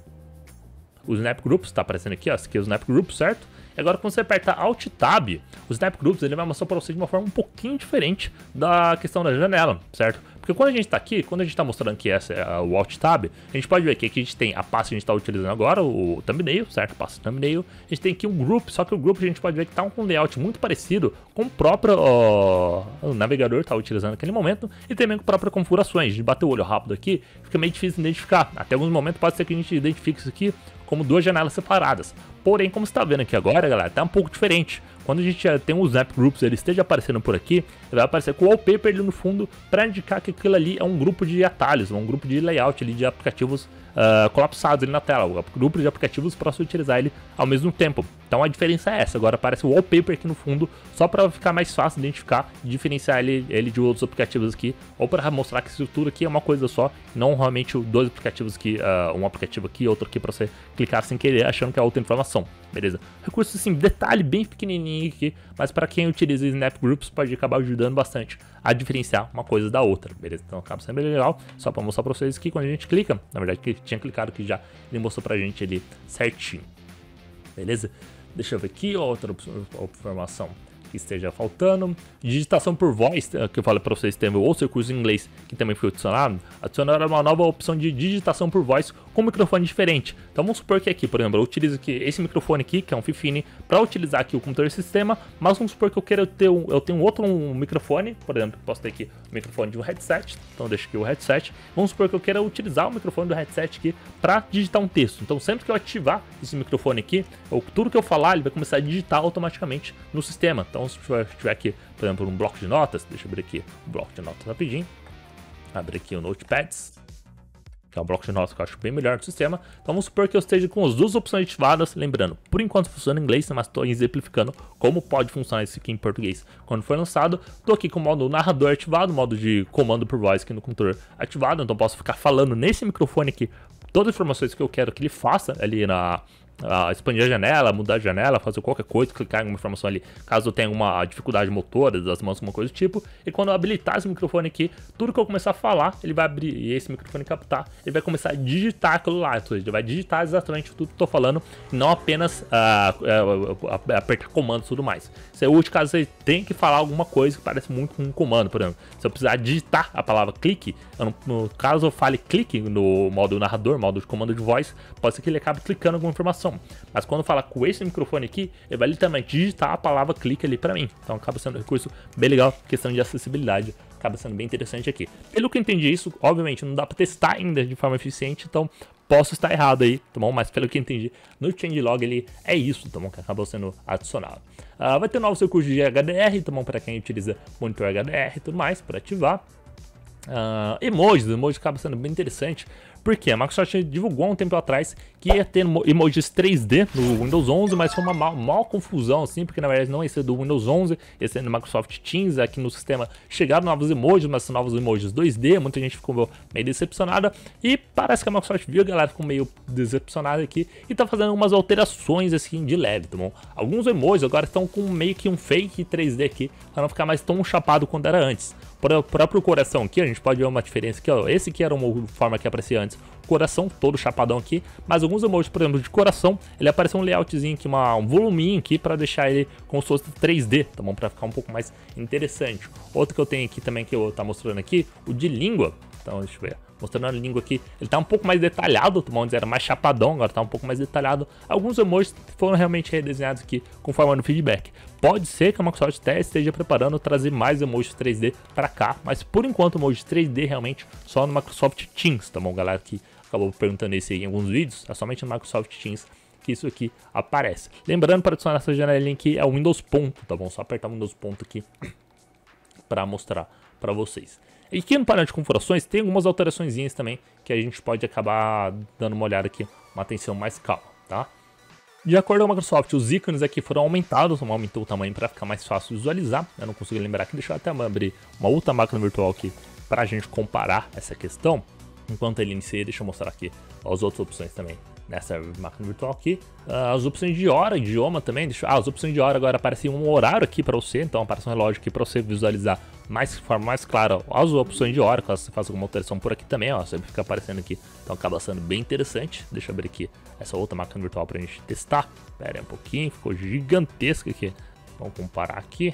Speaker 1: o Snap Groups, tá aparecendo aqui, ó, esse aqui é o Snap Groups, certo? E agora quando você aperta Alt Tab, o Snap Groups ele vai mostrar para você de uma forma um pouquinho diferente da questão da janela, certo? Porque quando a gente tá aqui, quando a gente tá mostrando que essa é o Alt Tab, a gente pode ver que aqui a gente tem a pasta que a gente tá utilizando agora, o thumbnail, certo? Pasta thumbnail. A gente tem aqui um group, só que o group a gente pode ver que tá com um layout muito parecido com o próprio ó, o navegador tá utilizando naquele momento e também com próprias configurações. De bater o olho rápido aqui, fica meio difícil de identificar. Até alguns momentos pode ser que a gente identifique isso aqui como duas janelas separadas. Porém, como você está vendo aqui agora, galera, tá um pouco diferente. Quando a gente tem um Snap Groups, ele esteja aparecendo por aqui, ele vai aparecer com o wallpaper ali no fundo para indicar que aquilo ali é um grupo de atalhos, um grupo de layout ali de aplicativos uh, colapsados ali na tela, um grupo de aplicativos para você utilizar ele ao mesmo tempo. Então a diferença é essa, agora aparece o wallpaper aqui no fundo, só para ficar mais fácil de identificar e diferenciar ele, ele de outros aplicativos aqui, ou para mostrar que isso tudo aqui é uma coisa só, não realmente dois aplicativos aqui, uh, um aplicativo aqui e outro aqui para você clicar sem querer, achando que é outra informação, beleza? Recurso assim, detalhe bem pequenininho aqui, mas para quem utiliza Snap Groups pode acabar ajudando bastante a diferenciar uma coisa da outra, beleza? Então acaba sendo bem legal, só para mostrar para vocês que quando a gente clica, na verdade que tinha clicado aqui já, ele mostrou pra gente ali certinho, beleza? Deixa eu ver aqui, outra informação que esteja faltando. Digitação por voz, que eu falei para vocês, tem outro recurso em inglês que também foi adicionado. Adicionaram uma nova opção de digitação por voz com um microfone diferente. Então vamos supor que aqui, por exemplo, eu utilizo aqui esse microfone aqui, que é um Fifine, para utilizar aqui o computador sistema, mas vamos supor que eu quero ter um, eu tenho outro um microfone, por exemplo, posso ter aqui o microfone de um headset, então deixa aqui o headset. Vamos supor que eu quero utilizar o microfone do headset aqui para digitar um texto. Então sempre que eu ativar esse microfone aqui, ou tudo que eu falar, ele vai começar a digitar automaticamente no sistema. Então se eu tiver aqui, por exemplo, um bloco de notas, deixa eu abrir aqui o bloco de notas rapidinho, abrir aqui o Notepads, que é um bloco de notas que eu acho bem melhor do sistema. Então vamos supor que eu esteja com as duas opções ativadas, lembrando, por enquanto funciona em inglês, mas estou exemplificando como pode funcionar isso aqui em português. Quando for lançado, estou aqui com o modo narrador ativado, modo de comando por voz aqui no computador ativado, então posso ficar falando nesse microfone aqui todas as informações que eu quero que ele faça ali na... Uh, expandir a janela, mudar a janela, fazer qualquer coisa, clicar em uma informação ali, caso eu tenha uma dificuldade motora das mãos, alguma coisa do tipo. E quando eu habilitar esse microfone aqui, tudo que eu começar a falar, ele vai abrir, e esse microfone captar, ele vai começar a digitar aquilo lá, então ele vai digitar exatamente tudo que eu tô falando, e não apenas uh, uh, uh, apertar comandos e tudo mais. Isso é útil caso você tenha que falar alguma coisa que parece muito com um comando, por exemplo. Se eu precisar digitar a palavra clique, eu não, no caso eu fale clique no modo narrador, modo de comando de voz, pode ser que ele acabe clicando alguma informação. Mas quando fala com esse microfone aqui, ele vai literalmente digitar a palavra clique ali para mim. Então acaba sendo um recurso bem legal, questão de acessibilidade, acaba sendo bem interessante aqui. Pelo que eu entendi isso, obviamente não dá para testar ainda de forma eficiente, então posso estar errado aí, tá bom? Mas pelo que eu entendi, no changelog ele é isso, tá bom? Que acabou sendo adicionado. Uh, vai ter novos recursos de H D R, tá bom? Para quem utiliza monitor H D R e tudo mais, para ativar. Uh, emojis, emojis acaba sendo bem interessante, Porque a Microsoft divulgou há um tempo atrás que ia ter emojis três D no Windows onze, mas foi uma maior confusão, assim, porque na verdade não ia ser do Windows onze, ia ser do Microsoft Teams. Aqui no sistema chegaram novos emojis, mas são novos emojis dois D, muita gente ficou meio decepcionada, e parece que a Microsoft viu a galera ficou meio decepcionada aqui e tá fazendo umas alterações assim de leve, tá bom? Alguns emojis agora estão com meio que um fake três D aqui, para não ficar mais tão chapado quanto era antes. Por o próprio coração aqui, a gente pode ver uma diferença aqui, ó. Esse aqui era uma forma que aparecia antes, coração todo chapadão aqui, mas alguns emojis, por exemplo, de coração, ele apareceu um layoutzinho aqui, uma, um voluminho aqui para deixar ele como se fosse três D, tá bom? Para ficar um pouco mais interessante. Outro que eu tenho aqui também que eu tá mostrando aqui, o de língua. Então, deixa eu ver. Mostrando a língua aqui, ele tá um pouco mais detalhado, tá bom? Antes era mais chapadão, agora tá um pouco mais detalhado. Alguns emojis foram realmente redesenhados aqui conforme no feedback. Pode ser que a Microsoft até esteja preparando trazer mais emojis três D para cá, mas por enquanto emojis três D realmente só no Microsoft Teams, tá bom? Galera que acabou perguntando isso aí em alguns vídeos, é somente no Microsoft Teams que isso aqui aparece. Lembrando, para adicionar essa janelinha aqui é o Windows ponto, tá bom? Só apertar o Windows ponto aqui para mostrar para vocês. E aqui no painel de configurações tem algumas alterações também que a gente pode acabar dando uma olhada aqui, uma atenção mais calma, tá? De acordo com a Microsoft, os ícones aqui foram aumentados, aumentou o tamanho para ficar mais fácil de visualizar. Eu não consigo lembrar aqui, deixa eu até abrir uma outra máquina virtual aqui para a gente comparar essa questão. Enquanto ele inicia, deixa eu mostrar aqui as outras opções também nessa máquina virtual aqui. Uh, as opções de hora, idioma também. Deixa eu... Ah, as opções de hora agora aparecem um horário aqui para você, então aparece um relógio aqui para você visualizar mais de forma mais clara as opções de hora, caso você faça alguma alteração por aqui também, ó, sempre fica aparecendo aqui, então acaba sendo bem interessante. Deixa eu abrir aqui essa outra máquina virtual pra gente testar. Pera aí um pouquinho, ficou gigantesca aqui. Vamos comparar aqui.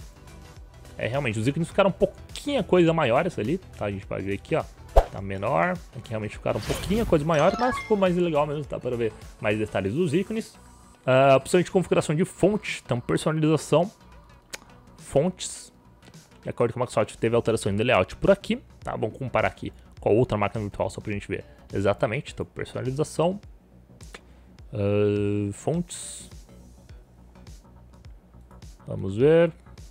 Speaker 1: É, realmente, os ícones ficaram um pouquinho coisa maiores ali, tá? A gente pode ver aqui, ó, tá menor, aqui realmente ficaram um pouquinho coisa maior, mas ficou mais legal mesmo, tá? Para ver mais detalhes dos ícones. Uh, opção de configuração de fonte, então personalização, fontes. De acordo com a Microsoft, teve alteração de layout por aqui, tá? Vamos comparar aqui com a outra máquina virtual só pra gente ver exatamente. Então, personalização, uh, fontes, vamos ver.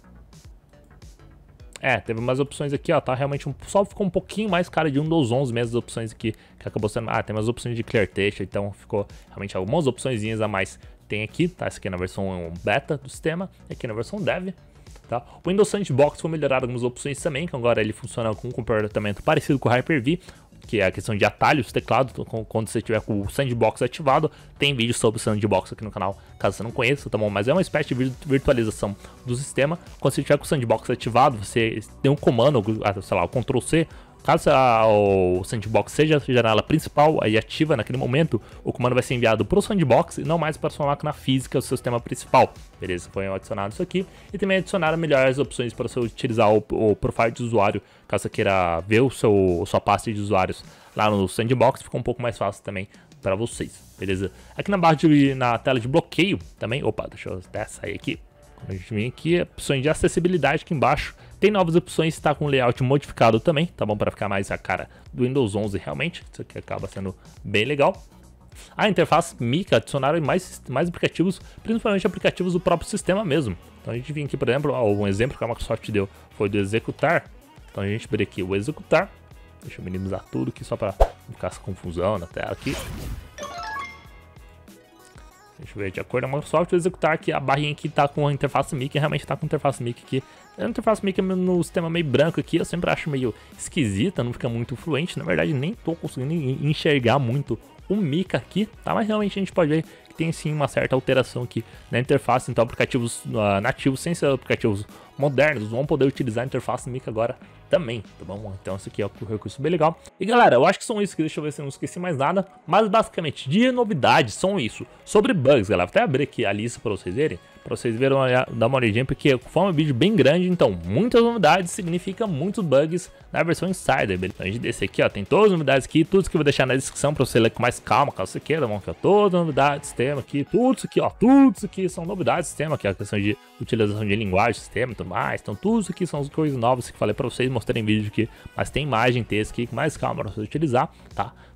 Speaker 1: É, teve umas opções aqui, ó, tá? Realmente um, só ficou um pouquinho mais cara de Windows onze mesmo, as opções aqui, que acabou sendo... Ah, tem umas opções de Clear Text, então ficou realmente algumas opçõezinhas a mais. Tem aqui, tá? Essa aqui é na versão beta do sistema, aqui na versão dev. Tá? O Windows Sandbox foi melhorado algumas opções também, que agora ele funciona com um comportamento parecido com o Hyper-V, que é a questão de atalhos, teclado, quando você tiver com o Sandbox ativado. Tem vídeo sobre o Sandbox aqui no canal, caso você não conheça, tá bom? Mas é uma espécie de virtualização do sistema. Quando você tiver com o Sandbox ativado, você tem um comando, sei lá, o control C. Caso a, o Sandbox seja a janela principal e ativa naquele momento, o comando vai ser enviado para o Sandbox e não mais para sua máquina física, o seu sistema principal. Beleza? Foi adicionado isso aqui. E também adicionaram melhores opções para você utilizar o, o profile de usuário, caso você queira ver o seu, sua pasta de usuários lá no Sandbox, ficou um pouco mais fácil também para vocês. Beleza? Aqui na barra de, na tela de bloqueio também, opa, deixa eu até sair aqui. Quando a gente vem aqui, opções de acessibilidade aqui embaixo. Tem novas opções, está com layout modificado também, tá bom? Para ficar mais a cara do Windows onze realmente. Isso aqui acaba sendo bem legal. A interface Mica, adicionaram mais, mais aplicativos, principalmente aplicativos do próprio sistema mesmo. Então a gente vem aqui, por exemplo, ó, um exemplo que a Microsoft deu foi do executar. Então a gente vê aqui o executar. Deixa eu minimizar tudo aqui só para não ficar essa confusão na tela aqui. Deixa eu ver, de acordo com a Microsoft, o executar aqui, a barrinha aqui tá com a interface Mica, realmente tá com a interface Mica aqui. A interface Mica no sistema meio branco aqui, eu sempre acho meio esquisita, não fica muito fluente. Na verdade, nem tô conseguindo enxergar muito o Mica aqui, tá? Mas realmente a gente pode ver que tem sim uma certa alteração aqui na interface. Então aplicativos uh, nativos, sem ser aplicativos modernos, vão poder utilizar a interface Mica agora também, tá bom? Então esse aqui é um recurso bem legal. E galera, eu acho que são isso, que deixa eu ver se eu não esqueci mais nada. Mas basicamente, de novidades são isso. Sobre bugs, galera, vou até abrir aqui a lista para vocês verem, para vocês verem, dar uma olhadinha, porque foi um vídeo bem grande, então muitas novidades significa muitos bugs na versão Insider, beleza? Então a gente desce aqui, ó, tem todas as novidades aqui, tudo que eu vou deixar na descrição para você ler com mais calma, caso você queira, vamos aqui, ó, todas as novidades do sistema aqui, tudo isso aqui, ó, tudo isso aqui são novidades do sistema, que é a questão de utilização de linguagem do sistema e tudo mais. Então tudo isso aqui são as coisas novas que falei para vocês, mostrei em vídeo aqui, mas tem imagem, texto aqui, com mais calma para você utilizar, tá?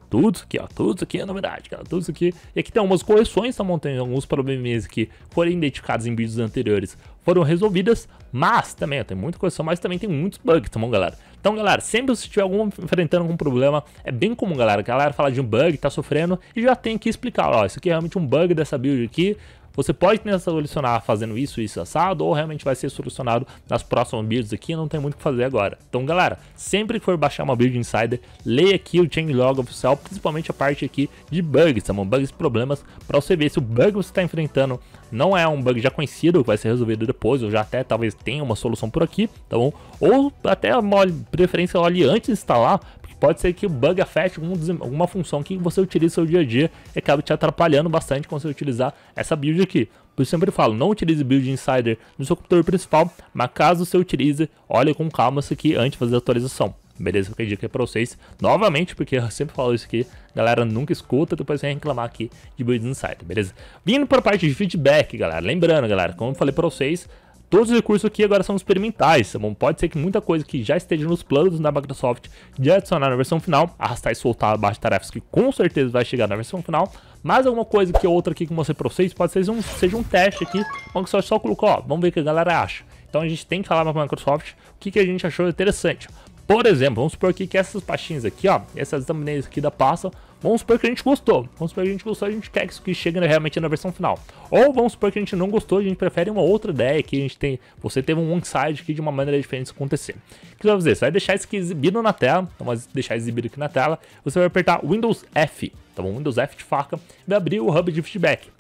Speaker 1: Tudo isso aqui, ó, tudo isso aqui é novidade, cara, tudo isso aqui. E aqui tem algumas correções, tá bom? Tem alguns probleminhas que foram identificados em vídeos anteriores, foram resolvidas, mas também, ó, tem muita correção, mas também tem muitos bugs, tá bom, galera? Então, galera, sempre se tiver algum enfrentando algum problema, é bem comum, galera, que a galera fala de um bug, tá sofrendo, e já tem que explicar, ó, isso aqui é realmente um bug dessa build aqui. Você pode tentar solucionar fazendo isso, isso, assado, ou realmente vai ser solucionado nas próximas builds aqui, não tem muito o que fazer agora. Então, galera, sempre que for baixar uma build Insider, leia aqui o changelog oficial, principalmente a parte aqui de bugs, tá bom? Bugs e problemas, para você ver se o bug que você está enfrentando não é um bug já conhecido, que vai ser resolvido depois, ou já até talvez tenha uma solução por aqui, tá bom? Ou até uma preferência olhe antes de instalar, pode ser que o bug afete alguma função que você utiliza no seu dia a dia e acabe te atrapalhando bastante quando você utilizar essa build aqui. Por isso eu sempre falo, não utilize build Insider no seu computador principal, mas caso você utilize, olhe com calma isso aqui antes de fazer a atualização. Beleza? Fica a dica para vocês, novamente, porque eu sempre falo isso aqui, galera nunca escuta, depois vem reclamar aqui de build Insider, beleza? Vindo para a parte de feedback, galera, lembrando, galera, como eu falei para vocês, todos os recursos aqui agora são experimentais, tá bom? Pode ser que muita coisa que já esteja nos planos da Microsoft de adicionar na versão final, arrastar e soltar abaixo de tarefas que com certeza vai chegar na versão final, mas alguma coisa que outra aqui que eu mostrei pra vocês pode ser um, seja um teste aqui, a Microsoft só colocou, ó, vamos ver o que a galera acha. Então a gente tem que falar pra Microsoft o que, que a gente achou interessante. Por exemplo, vamos supor aqui que essas pastinhas aqui, ó, essas thumbnails aqui da pasta, vamos supor que a gente gostou. Vamos supor que a gente gostou, a gente quer que isso aqui chegue realmente na versão final. Ou vamos supor que a gente não gostou, a gente prefere uma outra ideia que a gente tem. Você teve um one-side aqui de uma maneira diferente de acontecer. O que você vai fazer? Você vai deixar isso aqui exibido na tela. Então, vai deixar exibido aqui na tela. Você vai apertar Windows F, tá bom? Windows F de faca, e vai abrir o hub de feedback.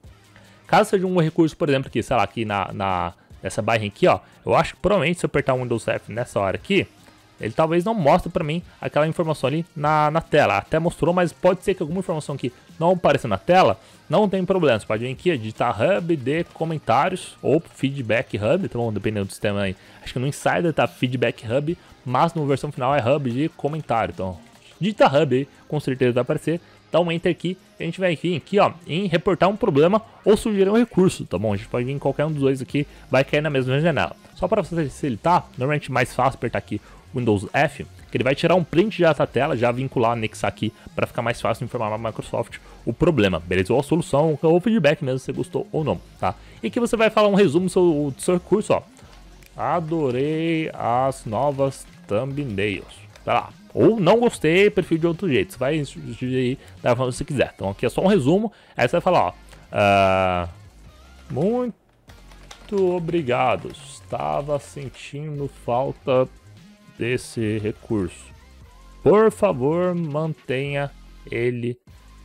Speaker 1: Caso seja um recurso, por exemplo, aqui, sei lá, aqui na, na, nessa barrinha aqui, ó. Eu acho que provavelmente se eu apertar o Windows F nessa hora aqui, ele talvez não mostre para mim aquela informação ali na, na tela. Até mostrou, mas pode ser que alguma informação aqui não apareça na tela. Não tem problema. Você pode vir aqui, digitar Hub de comentários ou Feedback Hub, então dependendo do sistema aí. Acho que no Insider tá Feedback Hub, mas na versão final é Hub de comentário. Então, digita Hub aí, com certeza vai aparecer. Dá um Enter aqui e a gente vai vir aqui, ó, em reportar um problema ou sugerir um recurso, tá bom? A gente pode vir em qualquer um dos dois aqui, vai cair na mesma janela. Só para facilitar, normalmente é mais fácil apertar aqui Windows F, que ele vai tirar um print já da tela, já vincular, anexar aqui, para ficar mais fácil informar a Microsoft o problema, beleza? Ou a solução, ou o feedback mesmo, se você gostou ou não, tá? E aqui você vai falar um resumo do seu, do seu recurso, ó. Adorei as novas thumbnails, tá lá. Ou não gostei, prefiro de outro jeito, você vai sugerir da forma que você quiser. Então aqui é só um resumo, aí você vai falar, ó. Uh, muito obrigado, estava sentindo falta desse recurso. Por favor, mantenha ele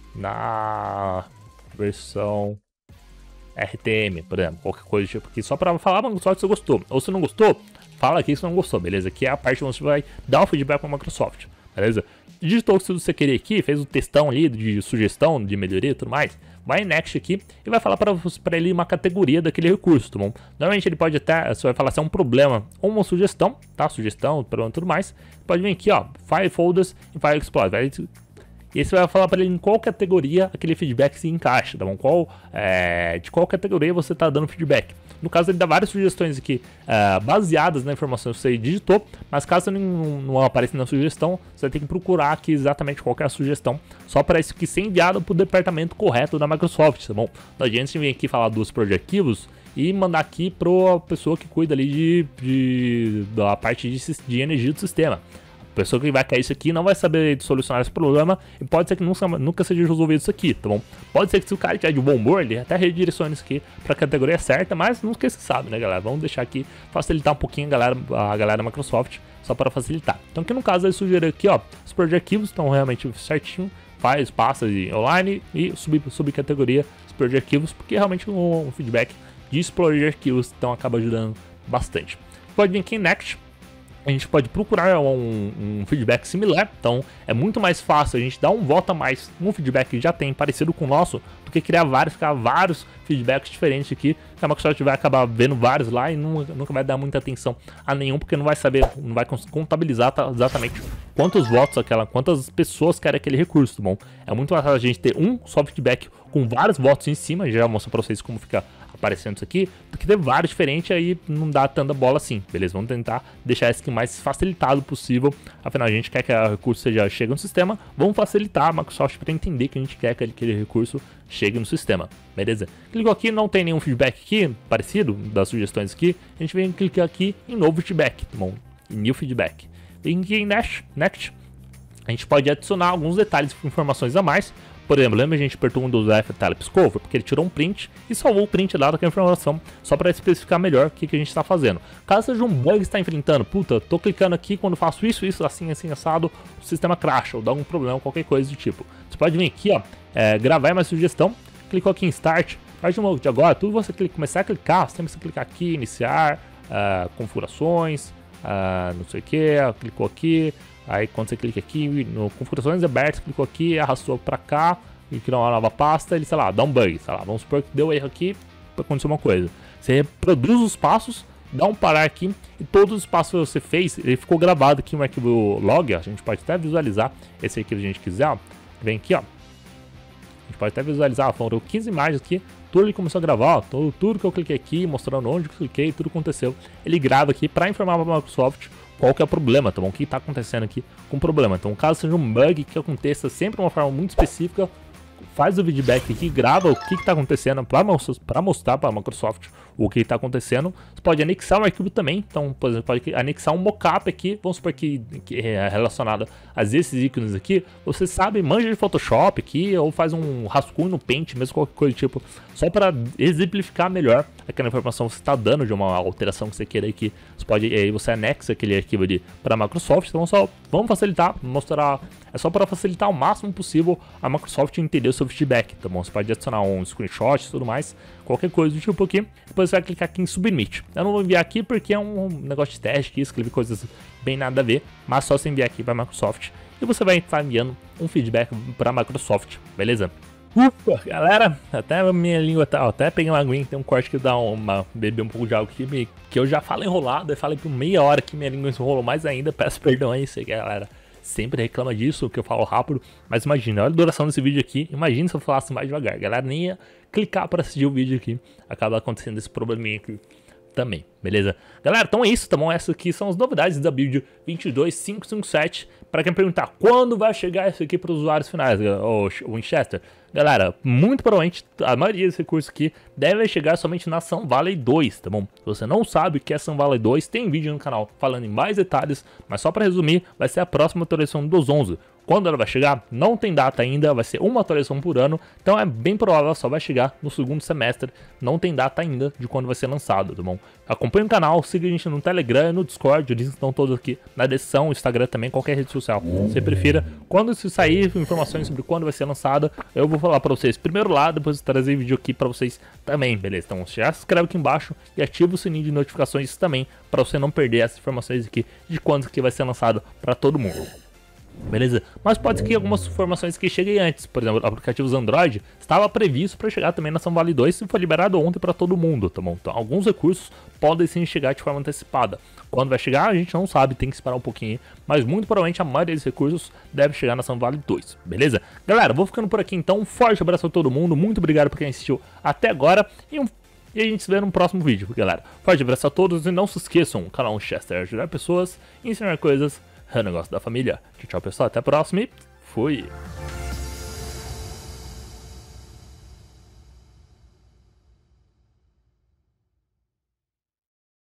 Speaker 1: na versão R T M, por exemplo, qualquer coisa tipo aqui, só para falar, Microsoft, se você gostou. Ou se não gostou, fala aqui se não gostou, beleza? Aqui é a parte onde você vai dar o feedback para a Microsoft, beleza? Digitou o que você queria aqui, fez o textão ali de sugestão, de melhoria e tudo mais. Vai em Next aqui e vai falar para ele uma categoria daquele recurso, tá bom? Normalmente ele pode até, você vai falar se é um problema ou uma sugestão, tá? Sugestão, problema e tudo mais. Pode vir aqui, ó, File Folders e File Explorer. Vai, e aí você vai falar para ele em qual categoria aquele feedback se encaixa, tá bom? Qual, é, de qual categoria você está dando feedback. No caso, ele dá várias sugestões aqui uh, baseadas na informação que você digitou, mas caso não, não apareça na sugestão, você vai ter que procurar aqui exatamente qual que é a sugestão, só para isso aqui ser enviado para o departamento correto da Microsoft, tá bom? Não adianta a gente vir aqui falar dos projetivos e mandar aqui para a pessoa que cuida ali de, de, da parte de, de energia do sistema. A pessoa que vai cair isso aqui não vai saber solucionar esse problema e pode ser que nunca, nunca seja resolvido isso aqui, tá bom? Pode ser que se o cara tiver de bom humor, ele até redirecione isso aqui para a categoria certa, mas nunca se sabe, né, galera? Vamos deixar aqui facilitar um pouquinho a galera, a galera da Microsoft, só para facilitar. Então aqui no caso, eu sugiro aqui, ó, os projetivos estão realmente certinho, faz, pastas de online e sub, subcategoria os projetivos, porque realmente o, o feedback de projetivos então acaba ajudando bastante. Pode vir aqui em Next. A gente pode procurar um, um feedback similar, então é muito mais fácil a gente dar um voto a mais num feedback que já tem parecido com o nosso, do que criar vários, criar vários feedbacks diferentes aqui, que a Microsoft vai acabar vendo vários lá e nunca, nunca vai dar muita atenção a nenhum, porque não vai saber, não vai contabilizar exatamente quantos votos aquela, quantas pessoas querem aquele recurso, tá bom? É muito mais fácil a gente ter um só feedback com vários votos em cima, já mostro pra vocês como fica aparecendo isso aqui, porque tem vários diferentes, aí não dá tanta bola assim, beleza? Vamos tentar deixar isso aqui mais facilitado possível, afinal a gente quer que o recurso seja, chegue no sistema, vamos facilitar a Microsoft para entender que a gente quer que aquele recurso chegue no sistema, beleza? Clicou aqui, não tem nenhum feedback aqui, parecido, das sugestões aqui, a gente vem clicar aqui em novo feedback, tá bom? Em new feedback. Vem aqui em next, next, a gente pode adicionar alguns detalhes e informações a mais. Por exemplo, lembra a gente apertou o Windows F até piscou? Foi porque ele tirou um print e salvou o print lá daquela informação, só para especificar melhor o que, que a gente está fazendo. Caso seja um bug que está enfrentando, puta, tô clicando aqui, quando faço isso, isso, assim, assim, assado, o sistema cracha ou dá algum problema, qualquer coisa do tipo. Você pode vir aqui, ó, é, gravar mais sugestão, clicou aqui em Start, a partir de agora, tudo você clica, começar a clicar, você tem que clicar aqui, iniciar, uh, configurações, uh, não sei o que, clicou aqui. Aí quando você clica aqui no configurações abertas, clicou aqui, arrastou para cá e criou uma nova pasta, ele, sei lá, dá um bug, sei lá, vamos supor que deu erro aqui para acontecer uma coisa. Você reproduz os passos, dá um parar aqui e todos os passos que você fez, ele ficou gravado aqui no arquivo log, ó, a gente pode até visualizar esse aqui se a gente quiser, ó. Vem aqui, ó. A gente pode até visualizar, foram quinze imagens aqui, tudo ele começou a gravar, ó, tudo, tudo que eu cliquei aqui, mostrando onde eu cliquei, tudo aconteceu. Ele grava aqui para informar para a Microsoft qual que é o problema, tá bom? O que está acontecendo aqui com o problema. Então, caso seja um bug que aconteça sempre de uma forma muito específica, faz o feedback aqui, grava o que está acontecendo para mostrar para a Microsoft o que está acontecendo. Você pode anexar um arquivo também, então, por exemplo, pode anexar um mockup aqui, vamos supor que, que é relacionado a esses ícones aqui, você sabe, manja de Photoshop aqui, ou faz um rascunho no Paint, mesmo qualquer coisa do tipo, só para exemplificar melhor aquela informação que você está dando de uma alteração que você queira aqui. Você pode, aí você anexa aquele arquivo ali para a Microsoft, então só vamos facilitar, mostrar, é só para facilitar o máximo possível a Microsoft entender o seu feedback, tá bom? Você pode adicionar um screenshot e tudo mais, qualquer coisa do tipo aqui, depois você vai clicar aqui em Submit. Eu não vou enviar aqui porque é um negócio de teste, que escrever coisas bem nada a ver, mas só você enviar aqui para a Microsoft e você vai estar enviando um feedback para a Microsoft, beleza? Ufa, galera, até a minha língua tá, ó, até peguei uma aguinha, tem um corte que dá uma, beber um pouco de água aqui, que eu já falo enrolado, eu falei por meia hora que minha língua enrolou mais ainda, peço perdão aí, sei que a galera sempre reclama disso, que eu falo rápido, mas imagina, olha a duração desse vídeo aqui, imagina se eu falasse mais devagar, a galera nem ia clicar para assistir o vídeo aqui, acaba acontecendo esse probleminha aqui também, beleza? Galera, então é isso, tá bom? Essas aqui são as novidades da build vinte e dois ponto cinco ponto cinquenta e sete. Para quem perguntar quando vai chegar isso aqui para os usuários finais, o Winchester, galera, muito provavelmente a maioria desse recurso aqui deve chegar somente na Sun Valley dois, tá bom? Se você não sabe o que é Sun Valley dois, tem vídeo no canal falando em mais detalhes, mas só para resumir, vai ser a próxima atualização dos onze. Quando ela vai chegar, não tem data ainda, vai ser uma atualização por ano, então é bem provável que só vai chegar no segundo semestre, não tem data ainda de quando vai ser lançado, tá bom? Acompanhe o canal, siga a gente no Telegram, no Discord, os links estão todos aqui na descrição, Instagram também, qualquer rede social, você prefira. Quando se sair informações sobre quando vai ser lançado, eu vou falar para vocês primeiro lá, depois trazer vídeo aqui para vocês também, beleza? Então já se inscreve aqui embaixo e ativa o sininho de notificações também, para você não perder essas informações aqui de quando que vai ser lançado para todo mundo. Beleza? Mas pode ser que algumas informações que cheguem antes, por exemplo, aplicativos Android estava previsto para chegar também na Sun Valley dois e foi liberado ontem para todo mundo, tá bom? Então alguns recursos podem sim chegar de forma antecipada. Quando vai chegar a gente não sabe, tem que esperar um pouquinho, mas muito provavelmente a maioria desses recursos deve chegar na Sun Valley dois, beleza? Galera, vou ficando por aqui então, um forte abraço a todo mundo, muito obrigado por quem assistiu até agora e um E a gente se vê no próximo vídeo, galera. Forte abraço a todos e não se esqueçam, o canal Winchester é ajudar pessoas, ensinar coisas, é o negócio da família. Tchau, tchau, pessoal. Até a próxima e fui!